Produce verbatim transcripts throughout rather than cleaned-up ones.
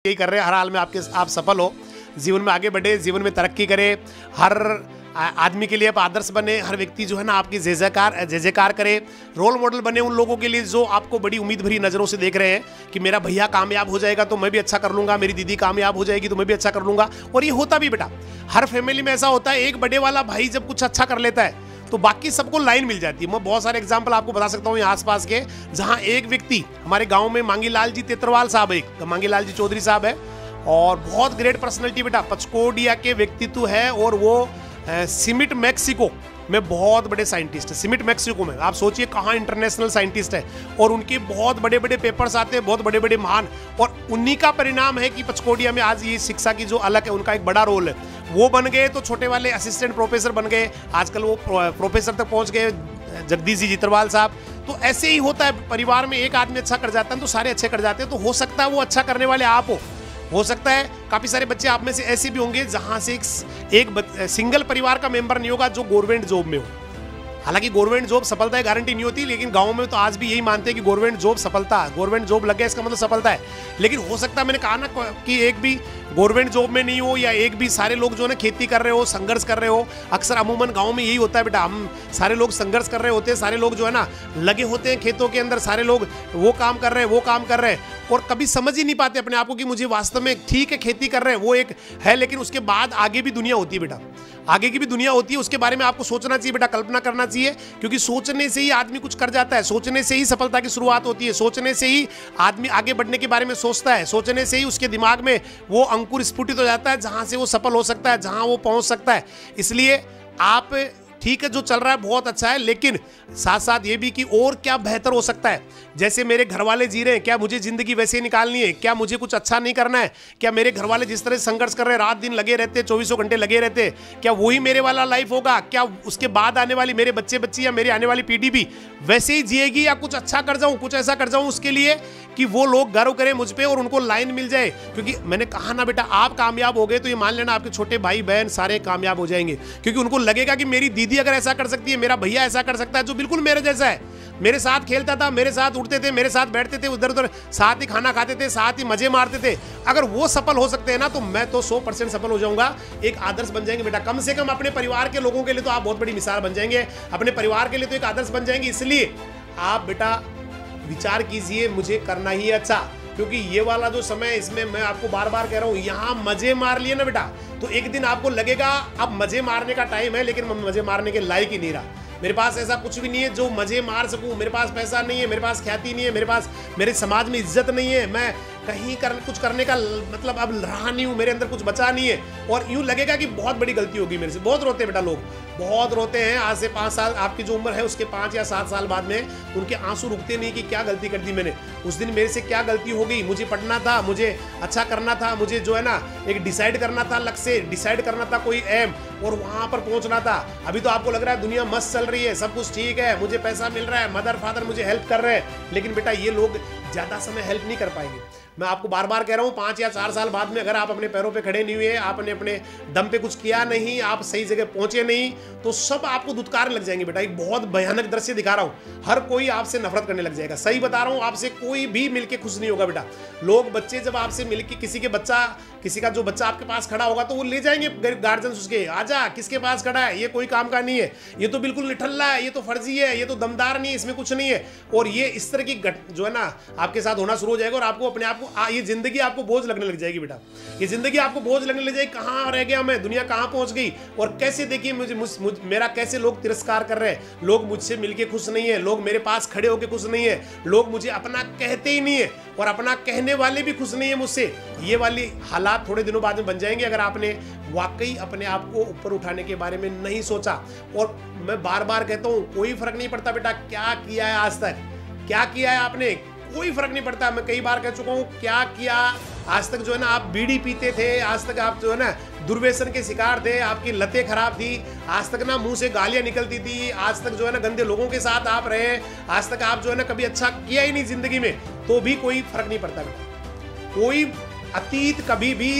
यही कर रहे हैं, हर हाल में आपके आप सफल हो, जीवन में आगे बढ़े, जीवन में तरक्की करे, हर आदमी के लिए आप आदर्श बने, हर व्यक्ति जो है ना आपकी जय जयकार जय जयकार करे, रोल मॉडल बने उन लोगों के लिए जो आपको बड़ी उम्मीद भरी नज़रों से देख रहे हैं कि मेरा भैया कामयाब हो जाएगा तो मैं भी अच्छा कर लूँगा, मेरी दीदी कामयाब हो जाएगी तो मैं भी अच्छा कर लूँगा। और ये होता भी बेटा, हर फैमिली में ऐसा होता है, एक बड़े वाला भाई जब कुछ अच्छा कर लेता है तो बाकी सबको लाइन मिल जाती है। मैं बहुत सारे एग्जाम्पल आपको बता सकता हूँ यहाँ आसपास के, जहाँ एक व्यक्ति हमारे गाँव में मांगीलाल जी तेतरवाल साहब, एक मांगीलाल जी चौधरी साहब है और बहुत ग्रेट पर्सनैलिटी बेटा, पचकोडिया के व्यक्तित्व है और वो सीमेंट मैक्सिको में बहुत बड़े साइंटिस्ट है। सीमेंट मैक्सिको में आप सोचिए कहाँ इंटरनेशनल साइंटिस्ट है और उनके बहुत बड़े बड़े पेपर्स आते हैं, बहुत बड़े बड़े महान, और उन्हीं का परिणाम है कि पचकोडिया में आज ये शिक्षा की जो अलग है उनका एक बड़ा रोल है। वो बन गए तो छोटे वाले असिस्टेंट प्रोफेसर बन गए, आजकल वो प्रोफेसर तक पहुँच गए, जगदीश जी चित्रवाल साहब। तो ऐसे ही होता है, परिवार में एक आदमी अच्छा कर जाता है तो सारे अच्छे कर जाते हैं। तो हो सकता है वो अच्छा करने वाले आप हो हो सकता है काफ़ी सारे बच्चे आप में से ऐसे भी होंगे जहां से एक, एक सिंगल परिवार का मेंबर नहीं होगा जो गवर्नमेंट जॉब में हो। हालांकि गवर्नमेंट जॉब सफलता की गारंटी नहीं होती, लेकिन गांव में तो आज भी यही मानते हैं कि गवर्नमेंट जॉब सफलता, गवर्नमेंट जॉब लग गया इसका मतलब सफलता है। लेकिन हो सकता है, मैंने कहा ना कि एक भी गवर्नमेंट जॉब में नहीं हो या एक भी सारे लोग जो है ना खेती कर रहे हो, संघर्ष कर रहे हो। अक्सर अमूमन गाँव में यही होता है बेटा, हम सारे लोग संघर्ष कर रहे होते हैं, सारे लोग जो है ना लगे होते हैं खेतों के अंदर, सारे लोग वो काम कर रहे हैं वो काम कर रहे हैं और कभी समझ ही नहीं पाते अपने आप को कि मुझे वास्तव में ठीक है खेती कर रहे हैं वो एक है, लेकिन उसके बाद आगे भी दुनिया होती है बेटा, आगे की भी दुनिया होती है। उसके बारे में आपको सोचना चाहिए बेटा, कल्पना करना चाहिए, क्योंकि सोचने से ही आदमी कुछ कर जाता है, सोचने से ही सफलता की शुरुआत होती है, सोचने से ही आदमी आगे बढ़ने के बारे में सोचता है, सोचने से ही उसके दिमाग में वो अंकुर स्फुटित हो जाता है जहां से वो सफल हो सकता है, जहां वो पहुंच सकता है। इसलिए आप ठीक है, जो चल रहा है बहुत अच्छा है, लेकिन साथ साथ ये भी कि और क्या बेहतर हो सकता है। जैसे मेरे घर वाले जी रहे हैं, क्या मुझे जिंदगी वैसे ही निकालनी है? क्या मुझे कुछ अच्छा नहीं करना है? क्या मेरे घर वाले जिस तरह से संघर्ष कर रहे हैं, रात दिन लगे रहते, चौबीसों घंटे लगे रहते, क्या वही मेरे वाला लाइफ होगा? क्या उसके बाद आने वाली मेरे बच्चे बच्ची या मेरी आने वाली पीढ़ी भी वैसे ही जिएगी, या कुछ अच्छा कर जाऊं, कुछ ऐसा कर जाऊं उसके लिए कि वो लोग गर्व करें मुझ पे और उनको लाइन मिल जाए? क्योंकि मैंने कहा ना बेटा, आप कामयाब हो गए तो ये मान लेना आपके छोटे भाई बहन सारे कामयाब हो जाएंगे, क्योंकि उनको लगेगा कि मेरी दीदी अगर ऐसा कर सकती है, मेरा भैया ऐसा कर सकता है जो बिल्कुल मेरे जैसा है, मेरे साथ खेलता था, मेरे साथ उठते थे, मेरे साथ बैठते थे, उधर उधर साथ ही खाना खाते थे, साथ ही मजे मारते थे। अगर वो सफल हो सकते हैं ना, तो मैं तो सौ परसेंट सफल हो जाऊंगा, एक आदर्श बन जाएंगे बेटा। कम से कम अपने परिवार के लोगों के लिए तो आप बहुत बड़ी मिसाल बन जाएंगे, अपने परिवार के लिए तो एक आदर्श बन जाएंगे। इसलिए आप बेटा विचार कीजिए, मुझे करना ही अच्छा, क्योंकि ये वाला जो समय, इसमें मैं आपको बार बार कह रहा हूँ, यहाँ मजे मार लिए ना बेटा तो एक दिन आपको लगेगा अब मजे मारने का टाइम है, लेकिन मैं मजे मारने के लायक ही नहीं रहा। मेरे पास ऐसा कुछ भी नहीं है जो मजे मार सकूं, मेरे पास पैसा नहीं है, मेरे पास ख्याति नहीं है, मेरे पास मेरे समाज में इज्जत नहीं है, मैं कहीं कर कुछ करने का मतलब अब रहा नहीं हूँ, मेरे अंदर कुछ बचा नहीं है, और यूँ लगेगा कि बहुत बड़ी गलती होगी मेरे से। बहुत रोते हैं बेटा लोग, बहुत रोते हैं। आज से पाँच साल आपकी जो उम्र है उसके पाँच या सात साल बाद में उनके आंसू रुकते नहीं कि क्या गलती कर दी मैंने, उस दिन मेरे से क्या गलती हो गई, मुझे पढ़ना था, मुझे अच्छा करना था, मुझे जो है ना एक डिसाइड करना था, लक्ष्य डिसाइड करना था, कोई एम, और वहाँ पर पहुँचना था। अभी तो आपको लग रहा है दुनिया मस्त चल रही है, सब कुछ ठीक है, मुझे पैसा मिल रहा है, मदर फादर मुझे हेल्प कर रहे हैं, लेकिन बेटा ये लोग ज़्यादा समय हेल्प नहीं कर पाएंगे। मैं आपको बार बार कह रहा हूँ, पाँच या चार साल बाद में अगर आप अपने पैरों पे खड़े नहीं हुए, आपने अपने दम पे कुछ किया नहीं, आप सही जगह पहुंचे नहीं, तो सब आपको धुतकार लग जाएंगे बेटा। एक बहुत भयानक दृश्य दिखा रहा हूँ, हर कोई आपसे नफरत करने लग जाएगा। सही बता रहा हूँ, आपसे कोई भी मिलके खुश नहीं होगा बेटा। लोग बच्चे जब आपसे मिलके, किसी के बच्चा किसी का जो बच्चा आपके पास खड़ा होगा तो वो ले जाएंगे गार्जियन उसके, आजा किसके पास खड़ा है, ये कोई काम का नहीं है, ये तो बिल्कुल निठल्ला है, ये तो फर्जी है, ये तो दमदार नहीं है, इसमें कुछ नहीं है। और ये इस तरह की जो है ना आपके साथ होना शुरू हो जाएगा और आपको अपने आप को ये जिंदगी आपको बोझ लगने लग जाएगी बेटा। ये जिंदगी आपको बोझ लगने लग जाएगी, कहाँ रह गया मैं, दुनिया कहाँ पहुंच गई, और कैसे देखिए मुझे मुझ, मुझ, मेरा कैसे लोग तिरस्कार कर रहे हैं, लोग मुझसे मिलके खुश नहीं है, लोग मेरे पास खड़े होकर खुश नहीं है, लोग मुझे अपना कहते ही नहीं है और अपना कहने वाले भी खुश नहीं है मुझसे। ये वाली हालात थोड़े दिनों बाद में बन जाएंगे अगर आपने वाकई अपने आप को ऊपर उठाने के बारे में नहीं सोचा। और मैं बार बार कहता हूँ, कोई फर्क नहीं पड़ता बेटा क्या किया है आज तक, क्या किया है आपने, कोई फर्क नहीं पड़ता। मैं कई बार कह चुका हूँ, क्या किया आज तक। जो है ना आप बीड़ी पीते थे, आज तक आप जो है ना दुर्व्यसन के शिकार थे, आपकी लतें खराब थी, आज तक ना मुंह से गालियां निकलती थी, आज तक जो है ना गंदे लोगों के साथ आप रहे, आज तक आप जो है ना कभी अच्छा किया ही नहीं जिंदगी में, तो भी कोई फर्क नहीं पड़ता बेटा। कोई अतीत कभी भी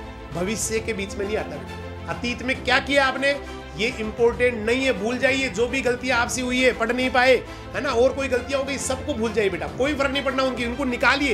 भविष्य के बीच में नहीं आता बेटा। अतीत में क्या किया आपने ये इंपॉर्टेंट नहीं है, भूल जाइए। जो भी गलतियां आपसे हुई है, पढ़ नहीं पाए है ना, और कोई गलतियां हो गई, सबको भूल जाइए बेटा, कोई फर्क नहीं पड़ना उनकी, उनको निकालिए,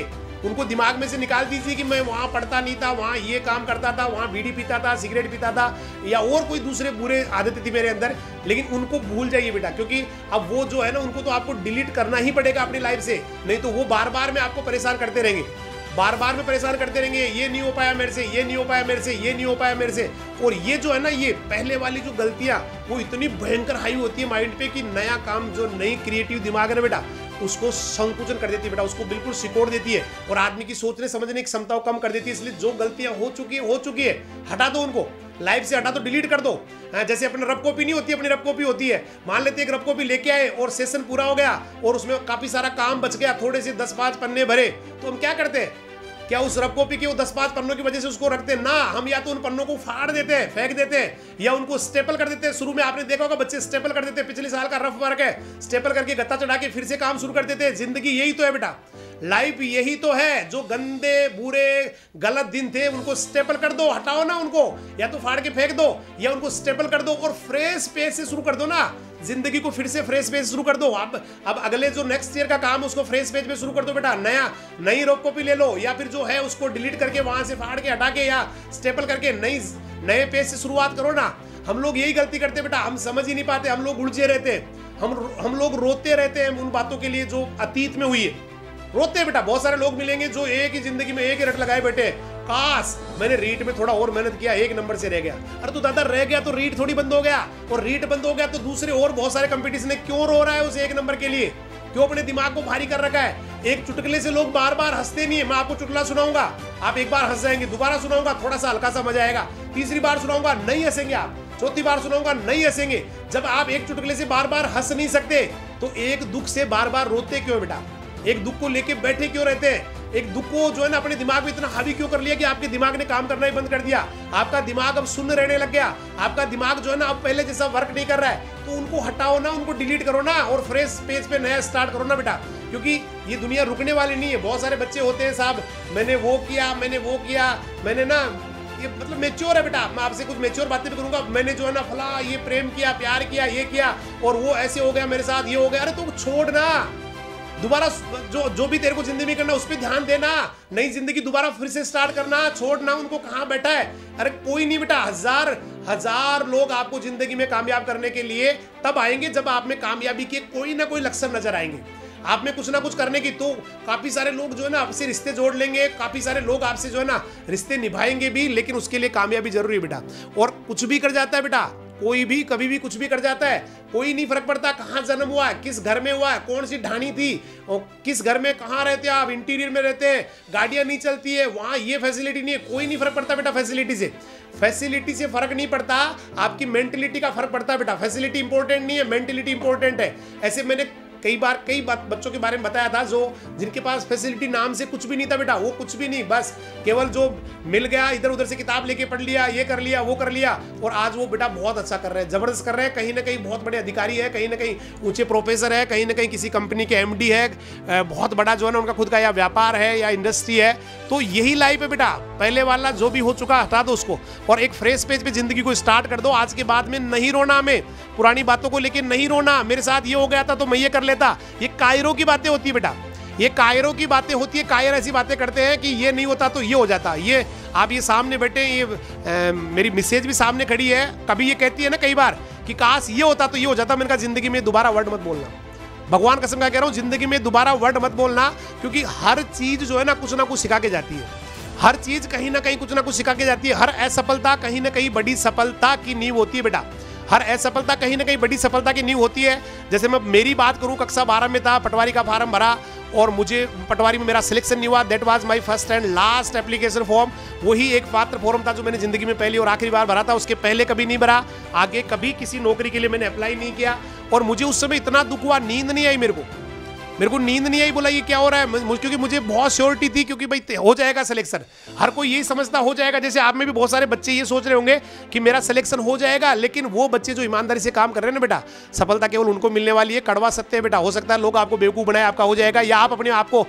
उनको दिमाग में से निकाल दीजिए कि मैं वहाँ पढ़ता नहीं था, वहाँ ये काम करता था, वहाँ बीड़ी पीता था, सिगरेट पीता था, या और कोई दूसरे बुरे आदतें थी मेरे अंदर, लेकिन उनको भूल जाइए बेटा, क्योंकि अब वो जो है ना उनको तो आपको डिलीट करना ही पड़ेगा अपनी लाइफ से, नहीं तो वो बार बार में आपको परेशान करते रहेंगे, बार बार में परेशान करते रहेंगे, ये नहीं हो पाया मेरे से, ये नहीं हो पाया मेरे से, ये नहीं हो पाया मेरे से। और ये जो है ना, ये पहले वाली जो गलतियां वो इतनी भयंकर हाई होती है माइंड पे कि नया काम जो नई क्रिएटिव दिमाग है ना बेटा, उसको संकुचन कर देती है बेटा, उसको बिल्कुल सिकोड़ देती है और आदमी की सोचने समझने की क्षमता को कम कर देती है। इसलिए जो गलतियां हो चुकी है हो चुकी है, हटा दो उनको, लाइफ से हटा दो, डिलीट कर दो। जैसे अपने रब कॉपी नहीं होती, अपनी रब कॉपी होती है, मान लेते एक रब कॉपी लेके आए और सेशन पूरा हो गया और उसमें काफी सारा काम बच गया, थोड़े से दस पांच पन्ने भरे, तो हम क्या करते हैं, क्या उस रब कॉपी के वो दस पांच पन्नों की वजह से उसको रखते हैं ना, हम या तो उन पन्नों को फाड़ देते हैं, फेंक देते हैं, या उनको स्टेपल कर देते हैं। शुरू में आपने देखा होगा बच्चे स्टेपल कर देते हैं, पिछले साल का रफ वर्क है, स्टेपल करके गत्ता चढ़ा के फिर से काम शुरू कर देते हैं। जिंदगी यही तो है बेटा, लाइफ यही तो है, जो गंदे बुरे गलत दिन थे उनको स्टेपल कर दो, हटाओ ना उनको, या तो फाड़ के फेंक दो या उनको स्टेपल कर दो और फ्रेश पेज से शुरू कर दो ना, जिंदगी को फिर से फ्रेश पेज शुरू कर दो। अब अब अगले जो नेक्स्ट ईयर का काम है उसको फ्रेश पेज पे शुरू कर दो बेटा, नया नई रॉप कॉपी ले लो, या फिर जो है उसको डिलीट करके वहां से फाड़ के हटा के या स्टेपल करके नई नए पेज से शुरुआत करो ना। हम लोग यही गलती करते बेटा, हम समझ ही नहीं पाते, हम लोग उलझे रहते हैं, हम हम लोग रोते रहते हैं उन बातों के लिए जो अतीत में हुई है, रोते हैं बेटा। बहुत सारे लोग मिलेंगे जो एक ही जिंदगी में एक ही रट लगाए बैठे, काश मैंने रीट में थोड़ा और मेहनत किया, एक नंबर से रह गया। अरे तो दादा रह गया तो रीट थोड़ी बंद हो गया, और रीट बंद हो गया तो दूसरे और बहुत सारे कंपटीशन है, क्यों रो रहा है उस एक नंबर के लिए, क्यों अपने दिमाग को भारी कर रखा है। एक चुटकुले से लोग बार बार हंसते नहीं है, मैं आपको चुटकुला सुनाऊंगा, आप एक बार हंस जाएंगे, दोबारा सुनाऊंगा थोड़ा सा हल्का सा मजा आएगा, तीसरी बार सुनाऊंगा नहीं हंसेंगे आप, चौथी बार सुनाऊंगा नहीं हंसेंगे। जब आप एक चुटकुले से बार बार हंस नहीं सकते तो एक दुख से बार बार रोते क्यों बेटा, एक दुख को लेके बैठे क्यों रहते हैं, एक दुख को जो है ना अपने दिमाग में इतना हावी क्यों कर लिया कि आपके दिमाग ने काम करना ही बंद कर दिया, आपका दिमाग अब शून्य रहने लग गया, आपका दिमाग जो है ना अब पहले जैसा वर्क नहीं कर रहा है। तो उनको हटाओ ना, उनको डिलीट करो ना और फ्रेश पेज पे नया स्टार्ट करो ना बेटा, क्योंकि ये दुनिया रुकने वाली नहीं है। बहुत सारे बच्चे होते हैं साहब, मैंने वो किया, मैंने वो किया, मैंने ना ये मतलब मेच्योर है बेटा, मैं आपसे कुछ मेच्योर बातें भी करूंगा, मैंने जो है ना फला ये प्रेम किया, प्यार किया, ये किया और वो ऐसे हो गया मेरे साथ, ये हो गया। अरे तुम छोड़ ना, दोबारा जो जो भी तेरे को जिंदगी में करना उस पर ध्यान देना, नई जिंदगी दोबारा फिर से स्टार्ट करना, छोड़ना उनको कहाँ बैठा है। अरे कोई नहीं बेटा, हजार हजार लोग आपको जिंदगी में कामयाब करने के लिए तब आएंगे जब आप में कामयाबी के कोई ना कोई लक्षण नजर आएंगे, आप में कुछ ना कुछ करने की। तो काफी सारे लोग जो है ना आपसे रिश्ते जोड़ लेंगे, काफी सारे लोग आपसे जो है ना रिश्ते निभाएंगे भी, लेकिन उसके लिए कामयाबी जरूरी है बेटा। और कुछ भी कर जाता है बेटा, कोई भी कभी भी कुछ भी कर जाता है, कोई नहीं फर्क पड़ता कहाँ जन्म हुआ है, किस घर में हुआ है, कौन सी ढाणी थी और किस घर में कहाँ रहते हैं आप, इंटीरियर में रहते हैं, गाड़ियाँ नहीं चलती है, वहाँ ये फैसिलिटी नहीं है, कोई नहीं फर्क पड़ता बेटा फैसिलिटी से। फैसिलिटी से फर्क नहीं पड़ता, आपकी मेंटेलिटी का फर्क पड़ता है बेटा। फैसिलिटी इंपॉर्टेंट नहीं है, मेंटेलिटी इंपॉर्टेंट है। ऐसे मैंने कई बार कई बात बच्चों के बारे में बताया था जो जिनके पास फैसिलिटी नाम से कुछ भी नहीं था बेटा, वो कुछ भी नहीं, बस केवल जो मिल गया इधर उधर से किताब लेके पढ़ लिया, ये कर लिया वो कर लिया, और आज वो बेटा बहुत अच्छा कर रहे हैं, जबरदस्त कर रहे हैं, कहीं ना कहीं बहुत बड़े अधिकारी है, कहीं ना कहीं ऊंचे प्रोफेसर है, कहीं ना कहीं किसी कंपनी के एमडी है, बहुत बड़ा जो है ना उनका खुद का या व्यापार है या इंडस्ट्री है। तो यही लाइफ है बेटा, पहले वाला जो भी हो चुका हटा दो उसको और एक फ्रेश पेज पे जिंदगी को स्टार्ट कर दो। आज के बाद में नहीं रोना, हमें पुरानी बातों को लेकर नहीं रोना, मेरे साथ ये हो गया था तो मैं ये कर लेता, ये कायरों की बातें होती है बेटा, ये कायरों की बातें होती है। कायर ऐसी बातें करते हैं कि ये नहीं होता तो ये हो जाता। ये आप ये सामने बैठे, ये आ, मेरी मिसेज भी सामने खड़ी है, कभी ये कहती है ना कई बार कि काश ये होता तो ये हो जाता। मैंने कहा जिंदगी में दोबारा वर्ड मत बोलना, भगवान कसम का कह रहा हूँ, जिंदगी में दोबारा वर्ड मत बोलना, क्योंकि हर चीज जो है ना कुछ ना कुछ सिखा के जाती है, हर चीज कहीं ना कहीं कुछ ना कुछ सिखा के जाती है। हर असफलता कहीं ना कहीं बड़ी सफलता की नींव होती है बेटा, हर असफलता कहीं ना कहीं बड़ी सफलता की नींव होती है। जैसे मैं मेरी बात करूं, कक्षा बारह में था, पटवारी का फार्म भरा और मुझे पटवारी में मेरा सिलेक्शन नहीं हुआ, that was my first and last application form. वही एक पात्र फॉर्म था जो मैंने जिंदगी में पहली और आखिरी बार भरा था, उसके पहले कभी नहीं भरा, आगे कभी किसी नौकरी के लिए मैंने अप्लाई नहीं किया। और मुझे उस समय इतना दुख हुआ, नींद नहीं आई मेरे को, मेरे को नींद नहीं आई, बोला ये क्या हो रहा है, क्योंकि मुझे बहुत श्योरिटी थी, क्योंकि भाई हो जाएगा सिलेक्शन, हर कोई यही समझता हो जाएगा। जैसे आप में भी बहुत सारे बच्चे ये सोच रहे होंगे कि मेरा सिलेक्शन हो जाएगा, लेकिन वो बच्चे जो ईमानदारी से काम कर रहे हैं ना बेटा, सफलता केवल उनको मिलने वाली है। कड़वा सत्य है बेटा, हो सकता है लोग आपको बेवकूफ़ बनाए, आपका हो जाएगा, या आप अपने आप को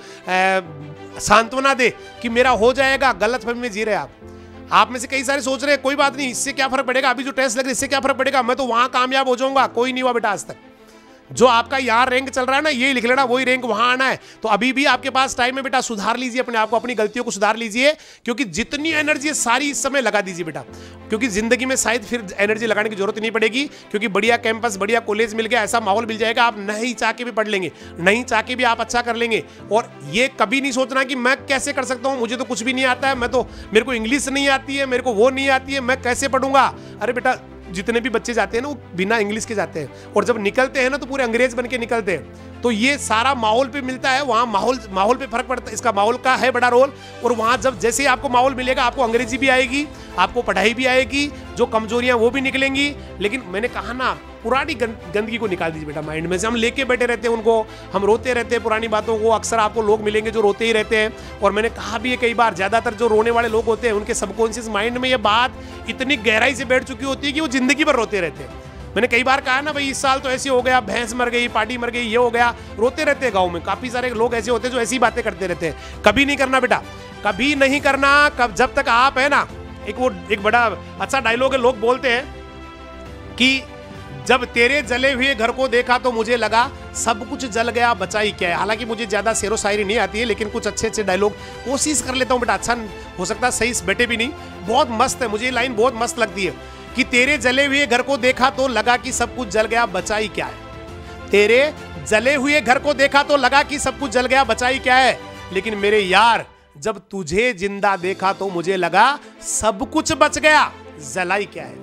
सांत्वना दे कि मेरा हो जाएगा, गलत फहमी में जी रहे आप। आप में से कई सारे सोच रहे हैं कोई बात नहीं, इससे क्या फर्क पड़ेगा, अभी जो टेस्ट लग रहा है इससे क्या फर्क पड़ेगा, मैं तो वहां कामयाब हो जाऊंगा। कोई नहीं हुआ बेटा आज तक, जो आपका यहाँ रैंक चल रहा है ना, ये लिख लेना, वही रैंक वहां आना है। तो अभी भी आपके पास टाइम है बेटा, सुधार लीजिए अपने आप को, अपनी गलतियों को सुधार लीजिए, क्योंकि जितनी एनर्जी है सारी इस समय लगा दीजिए बेटा, क्योंकि जिंदगी में शायद फिर एनर्जी लगाने की जरूरत नहीं पड़ेगी, क्योंकि बढ़िया कैंपस, बढ़िया कॉलेज मिल गया, ऐसा माहौल मिल जाएगा, आप नहीं चाह के भी पढ़ लेंगे, नहीं चाह के भी आप अच्छा कर लेंगे। और ये कभी नहीं सोचना कि मैं कैसे कर सकता हूँ, मुझे तो कुछ भी नहीं आता है, मैं तो, मेरे को इंग्लिश नहीं आती है, मेरे को वो नहीं आती है, मैं कैसे पढ़ूंगा। अरे बेटा, जितने भी बच्चे जाते हैं ना वो बिना इंग्लिश के जाते हैं, और जब निकलते हैं ना तो पूरे अंग्रेज बन के निकलते हैं। तो ये सारा माहौल पे मिलता है, वहाँ माहौल माहौल पे फर्क पड़ता है, इसका माहौल का है बड़ा रोल। और वहाँ जब जैसे ही आपको माहौल मिलेगा, आपको अंग्रेजी भी आएगी, आपको पढ़ाई भी आएगी, जो कमजोरियां वो भी निकलेंगी। लेकिन मैंने कहा ना, पुरानी गंदगी को निकाल दीजिए बेटा माइंड में से। हम लेके बैठे रहते हैं उनको, हम रोते रहते हैं पुरानी बातों को। अक्सर आपको लोग मिलेंगे जो रोते ही रहते हैं, और मैंने कहा भी है कई बार, ज्यादातर जो रोने वाले लोग होते हैं उनके सबकॉन्शियस माइंड में ये बात इतनी गहराई से बैठ चुकी होती है कि वो जिंदगी भर रोते रहते हैं। मैंने कई बार कहा ना भाई, इस साल तो ऐसे हो गया, भैंस मर गई, पार्टी मर गई, ये हो गया, रोते रहते हैं। गाँव में काफी सारे लोग ऐसे होते हैं जो ऐसी बातें करते रहते हैं। कभी नहीं करना बेटा, कभी नहीं करना। कब जब तक आप है ना, एक वो एक बड़ा अच्छा डायलॉग है, लोग बोलते हैं कि जब तेरे जले हुए घर को देखा तो मुझे लगा सब कुछ जल गया, बचा ही क्या है। हालांकि मुझे ज्यादा शेरो शायरी नहीं आती है, लेकिन कुछ अच्छे अच्छे डायलॉग कोशिश कर लेता हूँ बेटा। अच्छा हो सकता है सही बैठे भी नहीं, बहुत मस्त है, मुझे ये लाइन बहुत मस्त लगती है कि तेरे जले हुए घर को देखा तो लगा कि सब कुछ जल गया, बचा ही क्या है। तेरे जले हुए घर को देखा तो लगा कि सब कुछ जल गया, बचा ही क्या है। लेकिन मेरे यार, जब तुझे जिंदा देखा तो मुझे लगा सब कुछ बच गया, जला ही क्या है।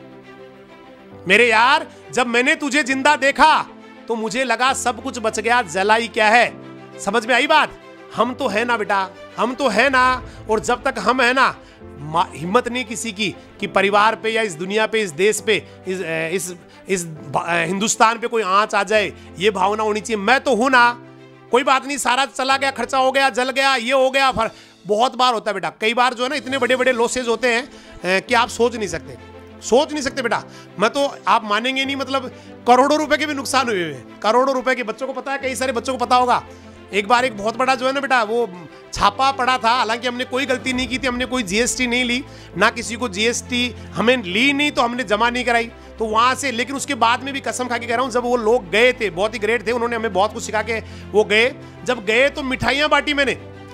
मेरे यार, जब मैंने तुझे जिंदा देखा तो मुझे लगा सब कुछ बच गया, जला ही क्या है। समझ में आई बात? हम तो है ना बेटा, हम तो है ना। और जब तक हम है ना, हिम्मत नहीं किसी की कि परिवार पे या इस दुनिया पे, इस देश पे, इस इस, इस हिंदुस्तान पे कोई आंच आ जाए, ये भावना होनी चाहिए मैं तो हूं ना, कोई बात नहीं, सारा चला गया, खर्चा हो गया, जल गया, ये हो गया। फिर बहुत बार होता है बेटा, कई बार जो है ना, इतने बड़े बड़े लॉसेज होते हैं कि आप सोच नहीं सकते, सोच नहीं सकते बेटा। मैं तो, आप मानेंगे नहीं, मतलब करोड़ों रुपए के भी नुकसान हुए हुए, करोड़ों रुपए के। बच्चों को पता है, कई सारे बच्चों को पता होगा। एक बार एक बहुत बड़ा जो है ना बेटा, वो छापा पड़ा था, हालांकि हमने कोई गलती नहीं की थी, हमने कोई जीएसटी नहीं ली, ना किसी को जीएसटी हमें ली नहीं, तो हमने जमा नहीं कराई, तो वहां से। लेकिन उसके बाद में भी कसम खा के कह रहा हूं, जब वो लोग गए थे, बहुत ही ग्रेट थे, उन्होंने हमें बहुत कुछ सिखा के वो गए। जब गए तो मिठाइयां बांटी मैंने,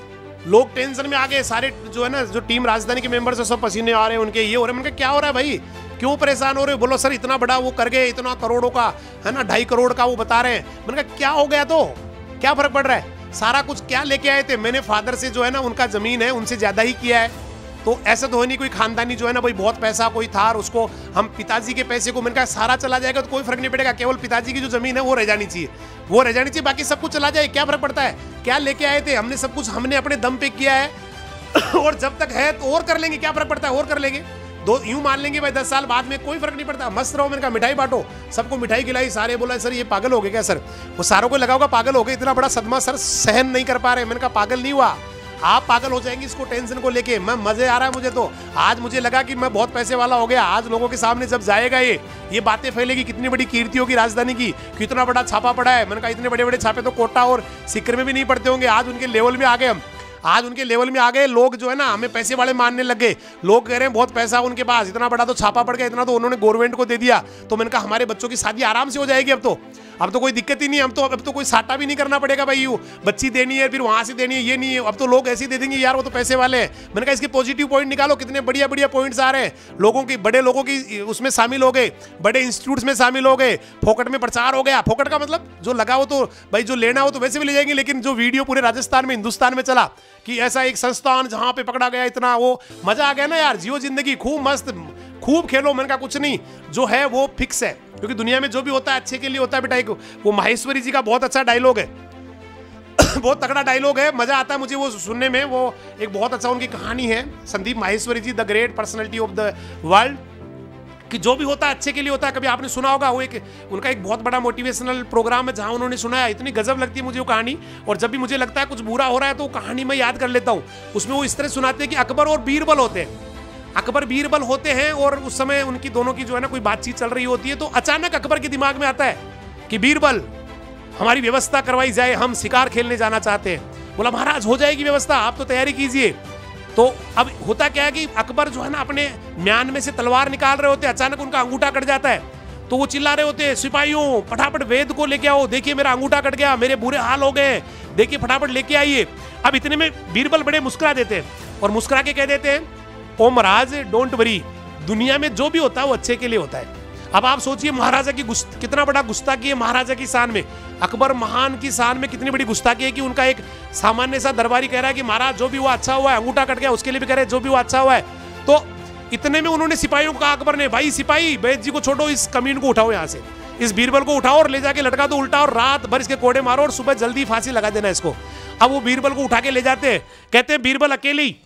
लोग टेंशन में आ गए, सारे जो है ना, जो टीम राजधानी के मेंबर्स है, सब पसीने आ रहे हैं उनके, ये हो रहे हैं। मैंने कहा क्या हो रहा है भाई, क्यों परेशान हो रहे हो? बोलो सर इतना बड़ा वो कर गए, इतना करोड़ों का है ना, ढाई करोड़ का वो बता रहे हैं। मैंने कहा क्या हो गया, तो क्या फर्क पड़ रहा है, सारा कुछ क्या लेके आए थे? मैंने फादर से जो है ना, उनका जमीन है, उनसे ज्यादा ही किया है। तो ऐसा तो है नहीं कोई खानदानी जो है ना भाई बहुत पैसा कोई था और उसको हम पिताजी के पैसे को, मैंने कहा सारा चला जाएगा तो कोई फर्क नहीं पड़ेगा, केवल पिताजी की जो जमीन है वो रह जानी चाहिए, वो रह जानी चाहिए, बाकी सब कुछ चला जाए, क्या फर्क पड़ता है। क्या लेके आए थे? हमने सब कुछ हमने अपने दम पे किया है और जब तक है तो और कर लेंगे, क्या फर्क पड़ता है, और कर लेंगे, दो यूं मान लेंगे भाई दस साल बाद में, कोई फर्क नहीं पड़ता, मस्त रहो। मैंने कहा मिठाई बांटो, सबको मिठाई खिलाई, सारे बोला सर ये पागल हो गए क्या सर, वो सारों को लगा होगा पागल हो गए, इतना बड़ा सदमा सर सहन नहीं कर पा रहे। मैंने कहा पागल नहीं हुआ, आप पागल हो जाएंगे इसको टेंशन को लेके, मैं मजे आ रहा है मुझे तो। आज मुझे लगा कि मैं बहुत पैसे वाला हो गया, आज लोगों के सामने जब जाएगा ये ये बातें फैलेगी, कितनी बड़ी कीर्ति होगी राजधानी की, कितना बड़ा छापा पड़ा है। मैंने कहा इतने बड़े बड़े छापे तो कोटा और सिक्कर में भी नहीं पड़ते होंगे, आज उनके लेवल में आ गए हम, आज उनके लेवल में आ गए लोग जो है ना, हमें पैसे वाले मानने लग गए। लोग कह रहे हैं बहुत पैसा उनके पास, इतना बड़ा तो छापा पड़ गया, इतना तो उन्होंने गवर्नमेंट को दे दिया। तो मैंने कहा हमारे बच्चों की शादी आराम से हो जाएगी अब तो, अब तो कोई दिक्कत ही नहीं, हम तो अब तो कोई साटा भी नहीं करना पड़ेगा भाई, यू बच्ची देनी है फिर वहां से देनी है, ये नहीं है, अब तो लोग ऐसे ही दे देंगे यार, वो तो पैसे वाले हैं। मैंने कहा इसके पॉजिटिव पॉइंट निकालो, कितने बढ़िया बढ़िया पॉइंट्स आ रहे हैं, लोगों की, बड़े लोगों की उसमें शामिल हो गए, बड़े इंस्टीट्यूट्स में शामिल हो गए, फोकट में प्रचार हो गया। फोकट का मतलब जो लगा हो तो भाई, जो लेना हो तो वैसे भी ले जाएंगे, लेकिन जो वीडियो पूरे राजस्थान में, हिंदुस्तान में चला कि ऐसा एक संस्थान जहां पे पकड़ा गया, इतना वो मजा आ गया ना यार, जियो जिंदगी, खूब मस्त, खूब खेलो। मैंने कहा कुछ नहीं, जो है वो फिक्स है, क्योंकि दुनिया में जो भी होता है अच्छे के लिए होता है बेटा। एक वो माहेश्वरी जी का बहुत अच्छा डायलॉग है बहुत तगड़ा डायलॉग है, मजा आता है मुझे वो सुनने में। वो एक बहुत अच्छा उनकी कहानी है, Sandeep Maheshwari ji, the great personality of the world, कि जो भी होता है अच्छे के लिए होता है। कभी आपने सुना होगा, वो एक उनका एक बहुत बड़ा मोटिवेशनल प्रोग्राम है जहां उन्होंने सुनाया, इतनी गजब लगती है मुझे वो कहानी। और जब भी मुझे लगता है कुछ बुरा हो रहा है तो कहानी मैं याद कर लेता हूँ। उसमें वो इस तरह सुनाते हैं कि अकबर और बीरबल होते हैं, अकबर बीरबल होते हैं, और उस समय उनकी दोनों की जो है ना कोई बातचीत चल रही होती है, तो अचानक अकबर के दिमाग में आता है कि बीरबल हमारी व्यवस्था करवाई जाए, हम शिकार खेलने जाना चाहते हैं। बोला महाराज हो जाएगी व्यवस्था, आप तो तैयारी कीजिए। तो अब होता क्या है कि अकबर जो है ना अपने म्यान में से तलवार निकाल रहे होते हैं, अचानक उनका अंगूठा कट जाता है, तो वो चिल्ला रहे होते हैं, सिपाहियों फटाफट वेद को लेके आओ, देखिए मेरा अंगूठा कट गया, मेरे बुरे हाल हो गए, देखिए फटाफट लेके आइए। अब इतने में बीरबल बड़े मुस्कुरा देते हैं और मुस्कुरा के कह देते हैं, ओ महाराज डोंट वरी, दुनिया में जो भी होता है वो अच्छे के लिए होता है। अब आप सोचिए महाराजा की कितना बड़ा गुस्ताखी है महाराजा की शान में, अकबर महान की शान में कितनी बड़ी गुस्ताखी है कि उनका एक सामान्य सा दरबारी कह रहा है कि महाराज जो भी हुआ अच्छा हुआ है, अंगूठा कट गया उसके लिए भी कह रहे हैं जो भी हुआ अच्छा हुआ है। तो इतने में उन्होंने सिपाहियों को कहा, अकबर ने, भाई सिपाही वैद जी को छोड़ो, इस कमीन को उठाओ यहाँ से, इस बीरबल को उठाओ और ले जाके लटका दो उल्टा और रात भर इसके कोड़े मारो और सुबह जल्दी फांसी लगा देना इसको। अब वो बीरबल को उठा के ले जाते हैं, कहते हैं बीरबल अकेले ही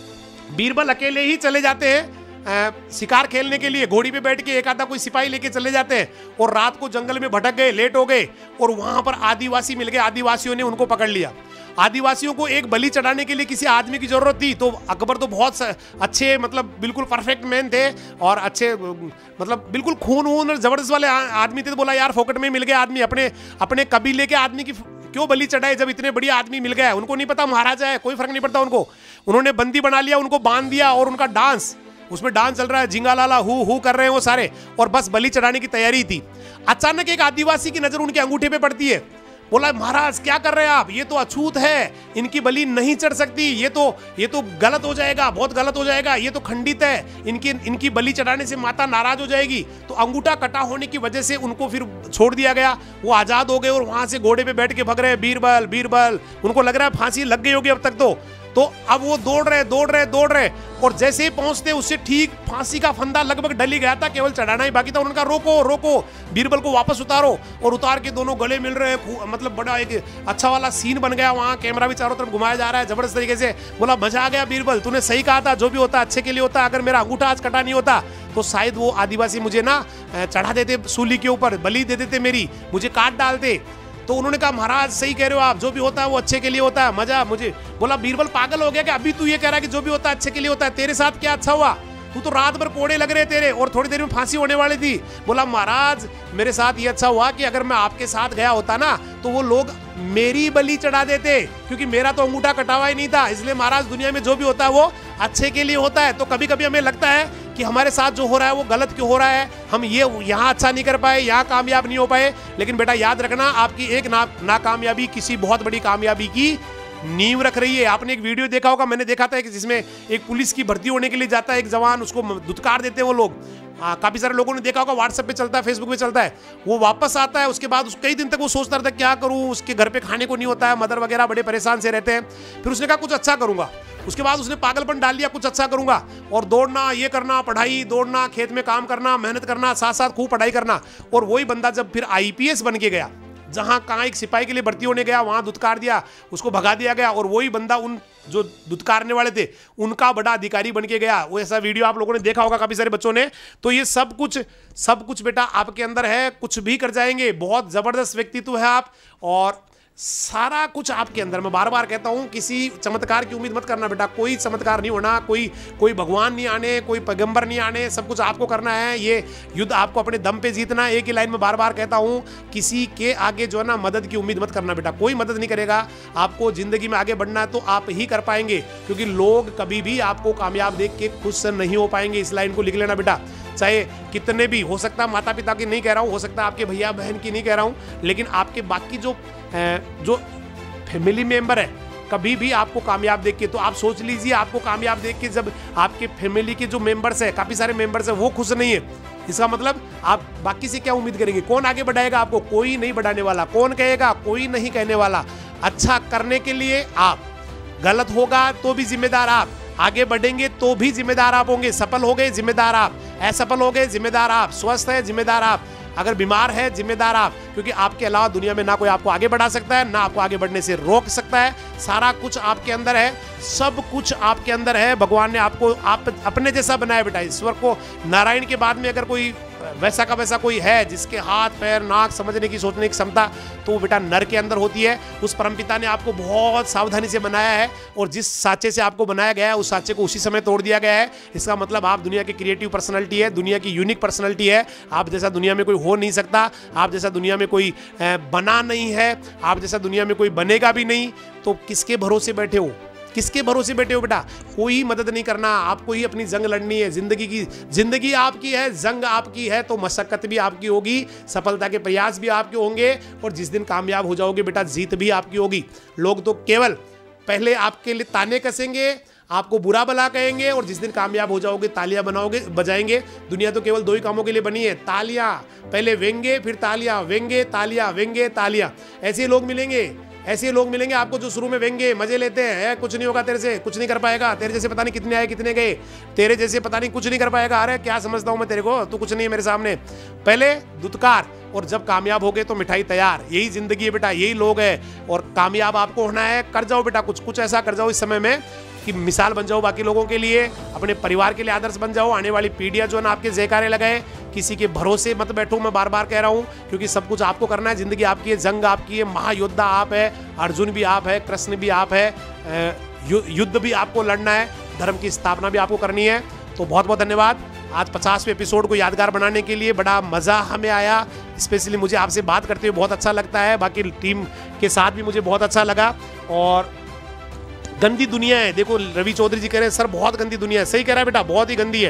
बीरबल अकेले ही चले जाते हैं आ, शिकार खेलने के लिए, घोड़ी पे बैठ के एक आधा कोई सिपाही लेके चले जाते हैं और रात को जंगल में भटक गए, लेट हो गए और वहां पर आदिवासी मिल गए, आदिवासियों ने उनको पकड़ लिया। आदिवासियों को एक बलि चढ़ाने के लिए किसी आदमी की जरूरत थी, तो अकबर तो बहुत अच्छे मतलब बिल्कुल परफेक्ट मैन थे और अच्छे मतलब बिल्कुल खून वून और जबरदस्त वाले आदमी थे, तो बोला यार फोकट में मिल गया आदमी, अपने अपने कबीले के आदमी की क्यों बलि चढ़ाए जब इतने बढ़िया आदमी मिल गया है। उनको नहीं पता महाराजा है, कोई फर्क नहीं पड़ता उनको। उन्होंने बंदी बना लिया, उनको बांध दिया और उनका डांस, उसमें डांस चल रहा है, झिंगा लाला हु हु कर रहे हैं वो सारे, और बस बलि चढ़ाने की तैयारी थी। अचानक एक आदिवासी की नजर उनके अंगूठे पे पड़ती है, बोला महाराज क्या कर रहे हैं आप, ये तो अछूत है, इनकी बलि नहीं चढ़ सकती, ये तो ये तो गलत हो जाएगा, बहुत गलत हो जाएगा, ये तो खंडित है, इनकी इनकी बलि चढ़ाने से माता नाराज हो जाएगी। तो अंगूठा कटा होने की वजह से उनको फिर छोड़ दिया गया, वो आजाद हो गए और वहां से घोड़े पे बैठ के भग रहे हैं, बीरबल बीरबल, उनको लग रहा है फांसी लग गई होगी अब तक तो तो अब वो दौड़ रहे दौड़ रहे दौड़ रहे और जैसे ही पहुंचते उससे ठीक फांसी का फंदा लगभग डल ही गया था, केवल चढ़ाना ही बाकी था। उनका रोको रोको, बीरबल को वापस उतारो, और उतार के दोनों गले मिल रहे हैं, मतलब बड़ा एक अच्छा वाला सीन बन गया, वहां कैमरा भी चारों तरफ घुमाया जा रहा है जबरदस्त तरीके से। बोला मजा आ गया बीरबल, तूने सही कहा था, जो भी होता अच्छे के लिए होता, अगर मेरा अंगूठा आज कटा नहीं होता तो शायद वो आदिवासी मुझे ना चढ़ा देते सूली के ऊपर, बलि दे देते मेरी, मुझे काट डालते। तो उन्होंने कहा महाराज सही कह रहे हो आप, जो भी होता है वो अच्छे के लिए होता है, मजा मुझे। बोला बीरबल पागल हो गया कि अभी तू ये कह रहा है कि जो भी होता है अच्छे के लिए होता है, तेरे साथ क्या अच्छा हुआ, तू तो रात भर कोड़े लग रहे तेरे और थोड़ी देर में फांसी होने वाली थी। बोला महाराज मेरे साथ ये अच्छा हुआ कि अगर मैं आपके साथ गया होता ना तो वो लोग मेरी बलि चढ़ा देते, क्योंकि मेरा तो अंगूठा कटा हुआ ही नहीं था। इसलिए महाराज दुनिया में जो भी होता है वो अच्छे के लिए होता है। तो कभी कभी हमें लगता है कि हमारे साथ जो हो रहा है वो गलत क्यों हो रहा है, हम ये यहाँ अच्छा नहीं कर पाए, यहाँ कामयाब नहीं हो पाए, लेकिन बेटा याद रखना आपकी एक ना नाकामयाबी किसी बहुत बड़ी कामयाबी की नींव रख रही है। आपने एक वीडियो देखा होगा, मैंने देखा था कि जिसमें एक पुलिस की भर्ती होने के लिए जाता है एक जवान, उसको धुतकार देते हैं वो लोग, काफी सारे लोगों ने देखा होगा, व्हाट्सएप पे चलता है, फेसबुक पे चलता है। वो वापस आता है, उसके बाद कई दिन तक वो सोचता रहता है क्या करूं, उसके घर पे खाने को नहीं होता है, मदर वगैरह बड़े परेशान से रहते हैं। फिर उसने कहा कुछ अच्छा करूंगा, उसके बाद उसने पागलपन डाल लिया, कुछ अच्छा करूंगा, और दौड़ना, ये करना, पढ़ाई, दौड़ना, खेत में काम करना, मेहनत करना, साथ साथ खूब पढ़ाई करना। और वही बंदा जब फिर आई पी एस बन के गया, जहां कहाँ एक सिपाही के लिए भर्ती होने गया, वहां धुतकार दिया, उसको भगा दिया गया, और वही बंदा उन जो धुतकारने वाले थे उनका बड़ा अधिकारी बन के गया। वो ऐसा वीडियो आप लोगों ने देखा होगा काफी सारे बच्चों ने। तो ये सब कुछ सब कुछ बेटा आपके अंदर है, कुछ भी कर जाएंगे, बहुत जबरदस्त व्यक्तित्व है आप, और सारा कुछ आपके अंदर। मैं बार बार कहता हूं किसी चमत्कार की उम्मीद मत करना बेटा, कोई चमत्कार नहीं होना, कोई कोई भगवान नहीं आने, कोई पैगंबर नहीं आने, सब कुछ आपको करना है। ये युद्ध आपको अपने दम पे जीतना है। एक ही लाइन में बार बार कहता हूं, किसी के आगे जो है ना मदद की उम्मीद मत करना बेटा, कोई मदद नहीं करेगा। आपको जिंदगी में आगे बढ़ना है तो आप ही कर पाएंगे, क्योंकि लोग कभी भी आपको कामयाब देख के खुश नहीं हो पाएंगे। इस लाइन को लिख लेना बेटा, चाहे कितने भी हो सकता है, माता पिता की नहीं कह रहा हूँ, हो सकता है आपके भैया बहन की नहीं कह रहा हूँ, लेकिन आपके बाकी जो जो फैमिली मेंबर है, कभी भी आपको कामयाब देख के, तो आप सोच लीजिए आपको कामयाब देख के जब आपके फैमिली के जो मेंबर्स है, काफी सारे मेंबर्स है, वो खुश नहीं है, इसका मतलब आप बाकी से क्या उम्मीद करेंगे? कौन आगे बढ़ाएगा आपको? कोई नहीं बढ़ाने वाला। कौन कहेगा? कोई नहीं कहने वाला। अच्छा करने के लिए आप, गलत होगा तो भी जिम्मेदार आप, आगे बढ़ेंगे तो भी जिम्मेदार आप होंगे। सफल हो गए जिम्मेदार आप, असफल हो गए जिम्मेदार आप, स्वस्थ है जिम्मेदार आप, अगर बीमार है जिम्मेदार आप, क्योंकि आपके अलावा दुनिया में ना कोई आपको आगे बढ़ा सकता है, ना आपको आगे बढ़ने से रोक सकता है। सारा कुछ आपके अंदर है, सब कुछ आपके अंदर है। भगवान ने आपको आप अपने जैसा बनाया बेटा। ईश्वर को, नारायण के बाद में अगर कोई वैसा का वैसा कोई है जिसके हाथ पैर नाक समझने की सोचने की क्षमता, तो वो बेटा नर के अंदर होती है। उस परमपिता ने आपको बहुत सावधानी से बनाया है, और जिस साँचे से आपको बनाया गया है उस साँचे को उसी समय तोड़ दिया गया है। इसका मतलब आप दुनिया की क्रिएटिव पर्सनैलिटी है, दुनिया की यूनिक पर्सनैलिटी है। आप जैसा दुनिया में कोई हो नहीं सकता, आप जैसा दुनिया में कोई बना नहीं है, आप जैसा दुनिया में कोई बनेगा भी नहीं। तो किसके भरोसे बैठे हो? किसके भरोसे बैठे हो बेटा? कोई मदद नहीं करना, आपको ही अपनी जंग लड़नी है। जिंदगी की जिंदगी आपकी है, जंग आपकी है, तो मशक्कत भी आपकी होगी, सफलता के प्रयास भी आपके होंगे, और जिस दिन कामयाब हो जाओगे बेटा, जीत भी आपकी होगी। लोग तो केवल पहले आपके लिए ताने कसेंगे, आपको बुरा भला कहेंगे, और जिस दिन कामयाब हो जाओगे तालियां बनाओगे, बजाएंगे। दुनिया तो केवल दो ही कामों के लिए बनी है, तालियां, पहले वेंगे फिर तालियां, वेंगे तालियां, वेंगे तालियां। ऐसे लोग मिलेंगे, ऐसे लोग मिलेंगे आपको जो शुरू में वेंगे, मजे लेते हैं, है, कुछ नहीं होगा तेरे से, कुछ नहीं कर पाएगा, तेरे जैसे पता नहीं कितने आए कितने गए, तेरे जैसे पता नहीं कुछ नहीं कर पाएगा, अरे क्या समझता हूं मैं तेरे को, तू कुछ नहीं है मेरे सामने। पहले दुत्कार, और जब कामयाब हो गए तो मिठाई तैयार। यही जिंदगी है बेटा, यही लोग है। और कामयाब आपको होना है, कर जाओ बेटा, कुछ कुछ ऐसा कर जाओ इस समय में कि मिसाल बन जाओ बाकी लोगों के लिए, अपने परिवार के लिए आदर्श बन जाओ। आने वाली पीढ़ियां जो है ना आपके जयकारे लगाए, किसी के भरोसे मत बैठो, मैं बार बार कह रहा हूं, क्योंकि सब कुछ आपको करना है। जिंदगी आपकी है, जंग आपकी है, महायोद्धा आप है, अर्जुन भी आप है, कृष्ण भी आप है, युद्ध भी आपको लड़ना है, धर्म की स्थापना भी आपको करनी है। तो बहुत बहुत धन्यवाद। आज पचासवें एपिसोड को यादगार बनाने के लिए बड़ा मज़ा हमें आया। स्पेशली मुझे आपसे बात करते हुए बहुत अच्छा लगता है, बाकी टीम के साथ भी मुझे बहुत अच्छा लगा। और गंदी दुनिया है, देखो रवि चौधरी जी कह रहे हैं सर बहुत गंदी दुनिया है, सही कह रहा है बेटा, बहुत ही गंदी है।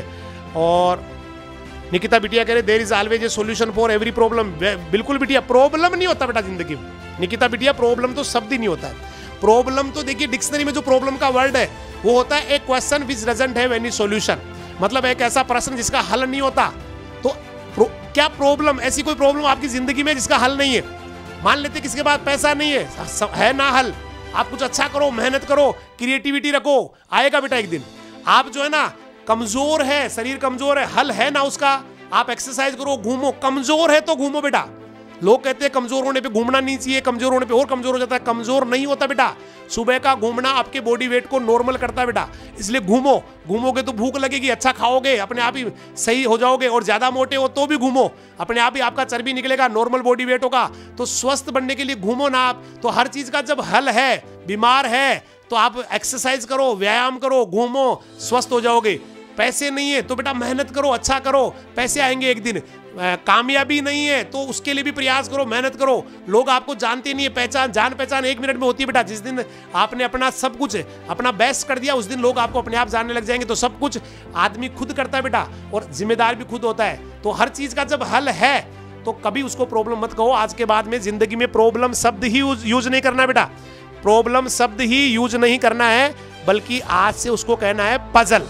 और निकिता बिटिया कह रहे there is always a solution for every problem. बिल्कुल बिटिया, प्रॉब्लम नहीं होता बेटा जिंदगी में। निकिता बिटिया, प्रॉब्लम तो शब्द ही नहीं होता है। प्रॉब्लम तो देखिए डिक्शनरी में जो प्रॉब्लम का वर्ड है वो होता है a question which doesn't have any solution, मतलब एक ऐसा प्रश्न जिसका हल नहीं होता। तो प्रो, क्या प्रॉब्लम, ऐसी कोई प्रॉब्लम आपकी जिंदगी में जिसका हल नहीं है? मान लेते किसके पास पैसा नहीं है, है ना हल, आप कुछ अच्छा करो, मेहनत करो, क्रिएटिविटी रखो, आएगा बेटा एक दिन। आप जो है ना कमजोर है, शरीर कमजोर है, हल है ना उसका, आप एक्सरसाइज करो, घूमो, कमजोर है तो घूमो बेटा। लोग कहते हैं कमजोर होने पे घूमना नहीं चाहिए, कमजोर होने पे और कमजोर हो जाता है, कमजोर नहीं होता बेटा। सुबह का घूमना आपके बॉडी वेट को नॉर्मल करता है बेटा, इसलिए घूमो। घूमोगे तो भूख लगेगी, अच्छा खाओगे, अपने आप ही सही हो जाओगे। और ज्यादा मोटे हो तो भी घूमो, अपने आप ही आपका चर्बी निकलेगा, नॉर्मल बॉडी वेट होगा। तो स्वस्थ बनने के लिए घूमो ना आप। तो हर चीज का जब हल है, बीमार है तो आप एक्सरसाइज करो, व्यायाम करो, घूमो, स्वस्थ हो जाओगे। पैसे नहीं है तो बेटा मेहनत करो, अच्छा करो, पैसे आएंगे एक दिन। कामयाबी नहीं है तो उसके लिए भी प्रयास करो, मेहनत करो। लोग आपको जानते नहीं है, पहचान जान पहचान एक मिनट में होती है बेटा। जिस दिन आपने अपना सब कुछ अपना बेस्ट कर दिया, उस दिन लोग आपको अपने आप जानने लग जाएंगे। तो सब कुछ आदमी खुद करता है बेटा, और जिम्मेदार भी खुद होता है। तो हर चीज का जब हल है तो कभी उसको प्रॉब्लम मत कहो। आज के बाद में जिंदगी में प्रॉब्लम शब्द ही यूज नहीं करना बेटा, प्रॉब्लम शब्द ही यूज नहीं करना है, बल्कि आज से उसको कहना है पजल।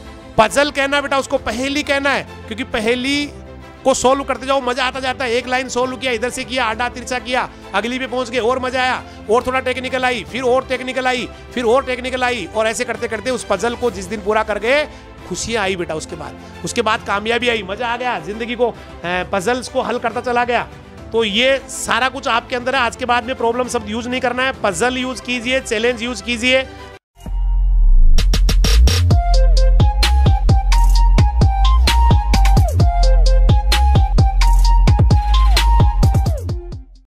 पजल कहना बेटा, उसको पहेली कहना है, क्योंकि पहेली को सोल्व करते जाओ, मजा आता जाता है। एक लाइन सोल्व किया, इधर से किया, आडा तिरछा किया, अगली पे पहुंच गए, और मजा आया, और थोड़ा टेक्निकल आई, फिर और टेक्निकल आई, फिर और टेक्निकल आई, और ऐसे करते करते उस पजल को जिस दिन पूरा कर गए, खुशियां आई बेटा। उसके बाद उसके बाद कामयाबी आई, मजा आ गया, जिंदगी को पजल्स को हल करता चला गया। तो ये सारा कुछ आपके अंदर है। आज के बाद में प्रॉब्लम शब्द यूज नहीं करना है, पजल यूज कीजिए, चैलेंज यूज कीजिए।